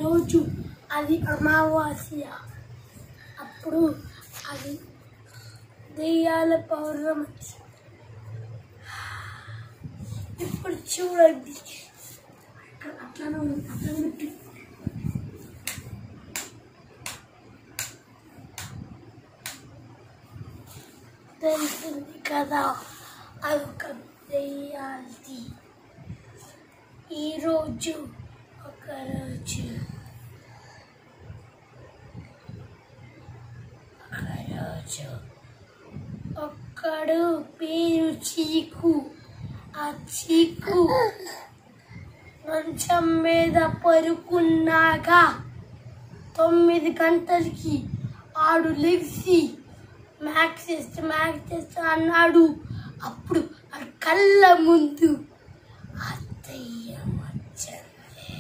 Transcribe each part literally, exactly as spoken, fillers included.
రోజు అది అమావాస్య. అప్పుడు అది దెయ్యాల పౌర్ణమి. ఇప్పుడు చూడండి అట్లానే ఉంది, అట్లానే పెట్టి తెలిసింది కదా, అదొక దెయ్యాలది. ఈరోజు ఒకరోజు ఒకరోజు ఒక్కడు పేరు చీకు. ఆ చీకు మంచం మీద పరుకున్నాక తొమ్మిది గంటలకి ఆడు లెగిసి మ్యాక్స్ చేస్తా మ్యాక్స్ చేస్తా అన్నాడు. అప్పుడు ఆ కళ్ళ ముందు ఆ దెయ్యం వచ్చింది.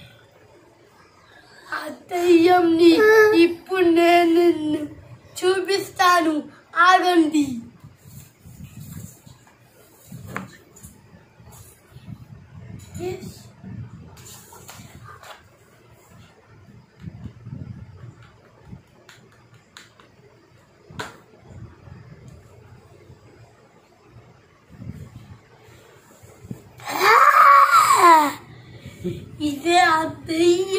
ఆ దెయ్యంని ఇప్పుడు నేను చూపిస్తాను, ఆగండి. ఇదే ఆ దెయ్యం.